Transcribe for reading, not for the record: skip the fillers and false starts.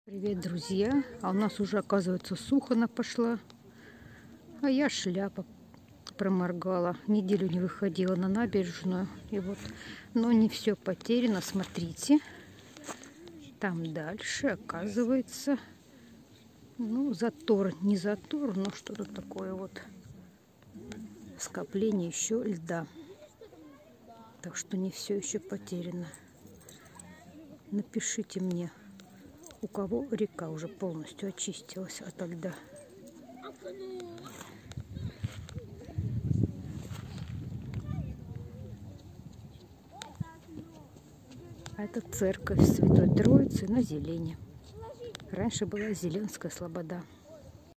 Привет, друзья! А у нас уже, оказывается, сухо пошла. А я шляпа проморгала. Неделю не выходила на набережную. И вот, но не все потеряно. Смотрите. Там дальше, оказывается, затор. Не затор, но что-то такое вот. Скопление еще льда. Так что не все еще потеряно. Напишите мне, у кого река уже полностью очистилась ото льда. А это церковь Святой Троицы на Зелене. Раньше была Зеленская слобода.